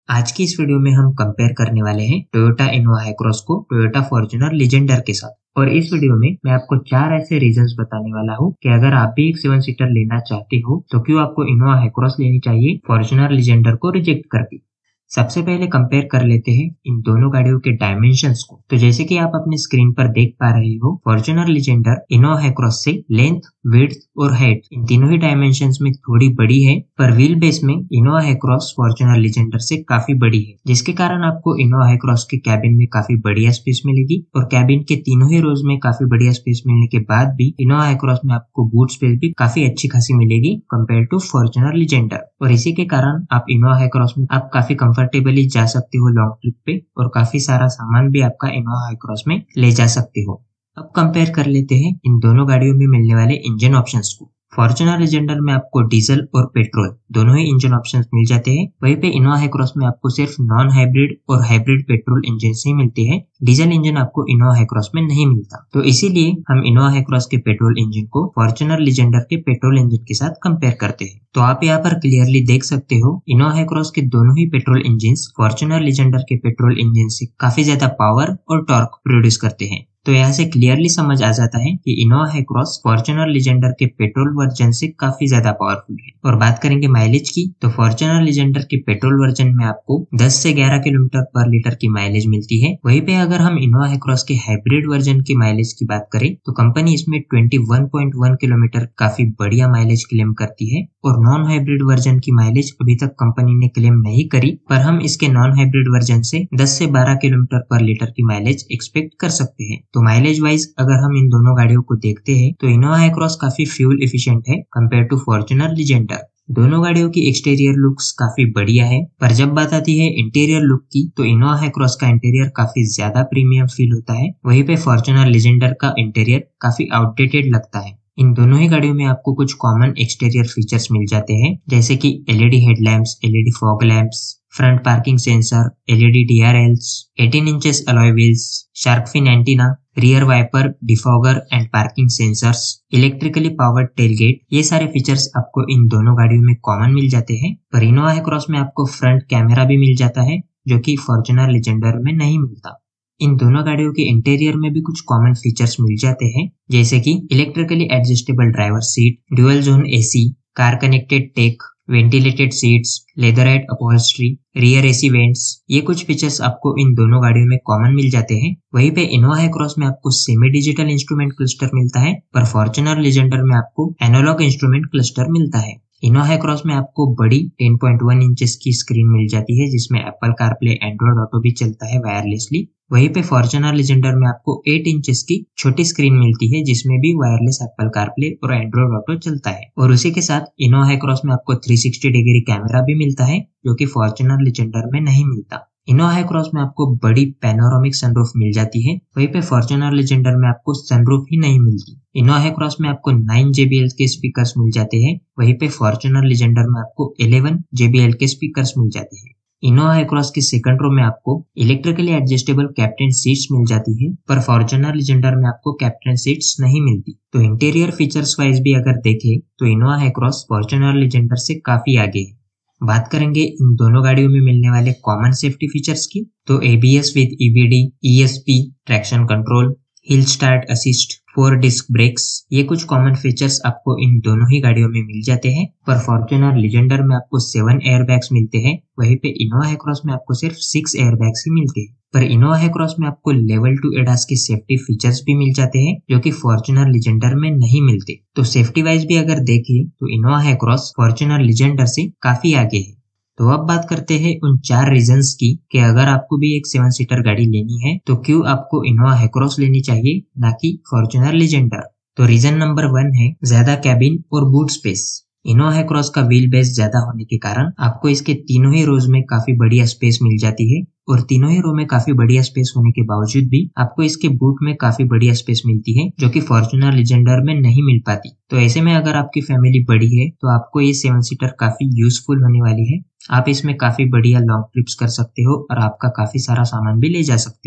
आज की इस वीडियो में हम कंपेयर करने वाले हैं टोयोटा इनोवा हाई क्रॉस को टोयोटा फॉर्च्यूनर लीजेंडर के साथ। और इस वीडियो में मैं आपको 4 ऐसे रीजंस बताने वाला हूँ कि अगर आप भी एक 7 सीटर लेना चाहते हो तो क्यों आपको इनोवा हाई क्रॉस लेनी चाहिए फॉर्च्यूनर लीजेंडर को रिजेक्ट करके। सबसे पहले कंपेयर कर लेते हैं इन दोनों गाड़ियों के डायमेंशंस को। तो जैसे कि आप अपने स्क्रीन पर देख पा रहे हो, Fortuner Legender Innova high cross से लेंथ, विड्थ और हाइट इन तीनों ही डायमेंशंस में थोड़ी बड़ी है, पर व्हील बेस में Innova high cross Fortuner Legender से काफी बड़ी है, जिसके कारण आपको इनोवा हाई क्रॉस के कैबिन में काफी बढ़िया स्पेस मिलेगी। और कैबिन के तीनों ही रोज में काफी बढ़िया स्पेस मिलने के बाद भी इनोवा हाई क्रॉस में आपको बूट स्पेस भी काफी अच्छी खासी मिलेगी कंपेयर टू फॉर्च्यूनर लीजेंडर। और इसी के कारण आप इनोवा हाई क्रॉस में आप काफी कंफर्टेबली जा सकते हो लॉन्ग ट्रिप पे, और काफी सारा सामान भी आपका इनोवा हाई क्रॉस में ले जा सकते हो। अब कंपेयर कर लेते हैं इन दोनों गाड़ियों में मिलने वाले इंजन ऑप्शंस को। फॉर्च्यूनर लीजेंडर में आपको डीजल और पेट्रोल दोनों ही इंजन ऑप्शंस मिल जाते हैं, वहीं पे इनोवा हाई क्रॉस में आपको सिर्फ नॉन हाइब्रिड और हाइब्रिड पेट्रोल इंजन ही मिलते हैं। डीजल इंजन आपको इनोवा हाई क्रॉस में नहीं मिलता, तो इसीलिए हम इनोवा हाई क्रॉस के पेट्रोल इंजन को फॉर्च्यूनर लीजेंडर के पेट्रोल इंजन के साथ कंपेयर करते हैं। तो आप यहाँ पर क्लियरली देख सकते हो, इनोवा हाई क्रॉस के दोनों ही पेट्रोल इंजन फॉर्च्यूनर लीजेंडर के पेट्रोल इंजन से काफी ज्यादा पावर और टॉर्क प्रोड्यूस करते हैं। तो यहाँ से क्लियरली समझ आ जाता है कि Innova high cross Fortuner Legender के पेट्रोल वर्जन से काफी ज्यादा पावरफुल है। और बात करेंगे माइलेज की, तो फॉर्च्यूनर लीजेंडर के पेट्रोल वर्जन में आपको 10 से 11 किलोमीटर पर लीटर की माइलेज मिलती है। वहीं पे अगर हम इनोवा हाई क्रॉस के हाइब्रिड वर्जन की माइलेज की बात करें तो कंपनी इसमें 21.1 किलोमीटर काफी बढ़िया माइलेज क्लेम करती है। और नॉन हाइब्रिड वर्जन की माइलेज अभी तक कंपनी ने क्लेम नहीं करी, पर हम इसके नॉन हाइब्रिड वर्जन से 10 से 12 किलोमीटर पर लीटर की माइलेज एक्सपेक्ट कर सकते हैं। तो माइलेज वाइज अगर हम इन दोनों गाड़ियों को देखते हैं तो इनोवा हाई क्रॉस काफी फ्यूल एफिशिएंट है कंपेयर टू फॉर्च्यूनर लीजेंडर। दोनों गाड़ियों की एक्सटीरियर लुक्स काफी बढ़िया है, पर जब बात आती है इंटीरियर लुक की तो इनोवा हाई क्रॉस का इंटीरियर काफी ज्यादा प्रीमियम फील होता है, वहीं पे फॉर्च्यूनर लीजेंडर का इंटीरियर काफी आउटडेटेड लगता है। इन दोनों ही गाड़ियों में आपको कुछ कॉमन एक्सटीरियर फीचर्स मिल जाते हैं, जैसे कि LED headlamps, LED fog lamps, front parking sensor, LED DRLs, 18 inches alloy wheels, shark fin antenna, rear wiper, defogger and parking sensors, electrically powered tailgate. ये सारे फीचर्स आपको इन दोनों गाड़ियों में कॉमन मिल जाते हैं। पर इनोवा हाई क्रॉस में आपको फ्रंट कैमरा भी मिल जाता है, जो कि फॉर्च्यूनर लीजेंडर में नहीं मिलता। इन दोनों गाड़ियों के इंटीरियर में भी कुछ कॉमन फीचर्स मिल जाते हैं, जैसे कि electrically adjustable driver seat, dual zone AC, car connected tech, ventilated seats, leatherette upholstery, rear AC vents. ये कुछ फीचर्स आपको इन दोनों गाड़ियों में कॉमन मिल जाते हैं। वहीं पे इनोवा हाई क्रॉस में आपको सेमी डिजिटल इंस्ट्रूमेंट क्लस्टर मिलता है, पर फॉर्च्यूनर लीजेंडर में आपको एनालॉग इंस्ट्रूमेंट क्लस्टर मिलता है। इनोवा हाई क्रॉस में आपको बड़ी 10.1 इंचेस की स्क्रीन मिल जाती है, जिसमें एप्पल कारप्ले, एंड्रॉइड ऑटो भी चलता है वायरलेसली। वहीं पे फॉर्च्यूनर लीजेंडर में आपको 8 इंचेस की छोटी स्क्रीन मिलती है, जिसमें भी वायरलेस एप्पल कारप्ले और एंड्रॉइड ऑटो चलता है। और उसी के साथ इनोवा हाई क्रॉस में आपको 360 डिग्री कैमरा भी मिलता है, जो कि फॉर्च्यूनर लीजेंडर में नहीं मिलता। इनोवा हाई क्रॉस में आपको बड़ी पैनोरामिक सनरूफ मिल जाती है, वहीं पे फॉर्च्यूनर लीजेंडर में आपको सनरूफ ही नहीं मिलती। इनोवा हाई क्रॉस में आपको 9 JBL के स्पीकर्स मिल जाते हैं, वहीं पे फॉर्च्यूनर लीजेंडर में आपको 11 JBL के स्पीकर्स मिल जाते हैं। इनोवा हाई क्रॉस के सेकंड रो में आपको इलेक्ट्रिकली एडजस्टेबल कैप्टन सीट्स मिल जाती है, पर फॉर्च्यूनर लीजेंडर में आपको कैप्टन सीट्स नहीं मिलती। तो इंटीरियर फीचर्स वाइज भी अगर देखें तो Innova high cross Fortuner Legender से काफी आगे है। बात करेंगे इन दोनों गाड़ियों में मिलने वाले कॉमन सेफ्टी फीचर्स की, तो ABS with EBD, ESP, traction control, hill start assist, 4 disc brakes, ये कुछ कॉमन फीचर्स आपको इन दोनों ही गाड़ियों में मिल जाते हैं। पर फॉर्च्यूनर लीजेंडर में आपको 7 एयरबैग्स मिलते हैं, वहीं पे इनोवा हाई क्रॉस में आपको सिर्फ 6 एयरबैग्स ही मिलते हैं। पर इनोवा हाई क्रॉस में आपको लेवल 2 एडास के सेफ्टी फीचर्स भी मिल जाते हैं, जो कि फॉर्च्यूनर लीजेंडर में नहीं मिलते। तो सेफ्टी वाइज भी अगर देखें तो Innova high cross Fortuner Legender से काफी आगे है। तो अब बात करते हैं उन 4 रीजंस की कि अगर आपको भी एक 7 सीटर गाड़ी लेनी है तो क्यों आपको इनोवा हाई क्रॉस लेनी चाहिए, ना कि फॉर्च्यूनर लीजेंडर। तो रीजन नंबर 1 है ज्यादा कैबिन और boot space. Innova high cross का व्हील बेस ज्यादा होने के कारण आपको इसके तीनों ही रोज में काफी बढ़िया स्पेस मिल जाती है, और तीनों ही रो में काफी बढ़िया स्पेस होने के बावजूद भी आपको इसके बूट में काफी बढ़िया स्पेस मिलती है, जो कि फॉर्च्यूनर लीजेंडर में नहीं मिल पाती। तो ऐसे में अगर आपकी फैमिली बड़ी है तो आपको ये 7 सीटर काफी यूजफुल होने वाली है। आप इसमें काफी बढ़िया लॉन्ग ट्रिप्स कर सकते हो और आपका काफी सारा सामान भी ले जा सकते हो।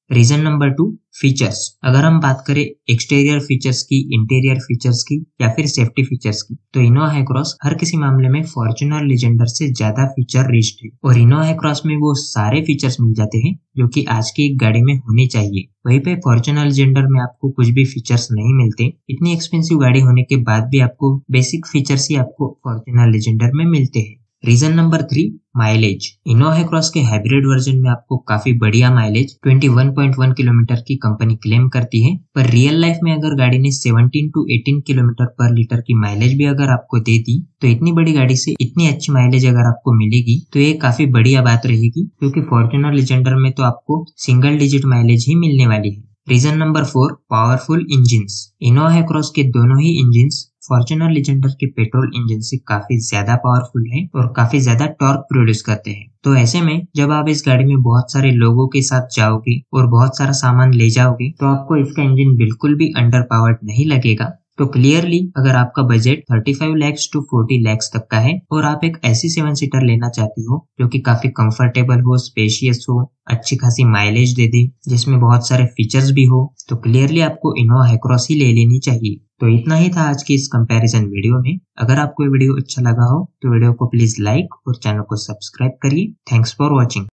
Reason number 2, features. अगर हम बात करें एक्सटीरियर फीचर्स की, इंटीरियर फीचर्स की या फिर सेफ्टी फीचर्स की, तो इनोवा हाई क्रॉस हर किसी मामले में फॉर्च्यूनर लिजेंडर से ज्यादा फीचर रिच्ड है और इनोवा हाई क्रॉस में वो सारे फीचर्स मिल जाते हैं जो कि आज की एक गाड़ी में होने चाहिए। वहीं पे फॉर्च्यूनर लिजेंडर में आपको कुछ भी फीचर्स नहीं मिलते। इतनी एक्सपेंसिव गाड़ी होने के बाद भी आपको बेसिक फीचर्स ही आपको फॉर्च्यूनर लिजेंडर में मिलते हैं। Reason number 3, mileage. Innova high cross के हाइब्रिड वर्जन में आपको काफी बढ़िया माइलेज 21.1 किलोमीटर की कंपनी क्लेम करती है, पर रियल लाइफ में अगर गाड़ी ने 17 to 18 किलोमीटर पर लीटर की माइलेज भी अगर आपको दे दी तो इतनी बड़ी गाड़ी से इतनी अच्छी माइलेज अगर आपको मिलेगी तो ये काफी बढ़िया बात रहेगी, क्योंकि फॉर्च्यूनर लिजेंडर में तो आपको सिंगल डिजिट माइलेज ही मिलने वाली है। Reason number 4, powerful engines. Innova high cross के दोनों ही इंजिन्स फॉर्च्यूनर लिजेंडर के पेट्रोल इंजन से काफी ज्यादा पावरफुल है और काफी ज्यादा टॉर्क प्रोड्यूस करते हैं। तो ऐसे में जब आप इस गाड़ी में बहुत सारे लोगों के साथ जाओगे और बहुत सारा सामान ले जाओगे तो आपको इसका इंजन बिल्कुल भी अंडर पावर्ड नहीं लगेगा। तो क्लियरली अगर आपका बजट 35 लाख to 40 लाख तक का है और आप एक ऐसी 7 सीटर लेना चाहती हो जो कि काफी कंफर्टेबल हो, स्पेशियस हो, अच्छी खासी माइलेज दे दे, जिसमें बहुत सारे फीचर्स भी हो, तो क्लियरली आपको इनोवा हाई क्रॉस ही ले लेनी चाहिए। तो इतना ही था आज की इस कंपैरिजन वीडियो में। अगर आपको ये वीडियो अच्छा लगा हो तो वीडियो को प्लीज लाइक और चैनल को सब्सक्राइब करिए। Thanks for watching.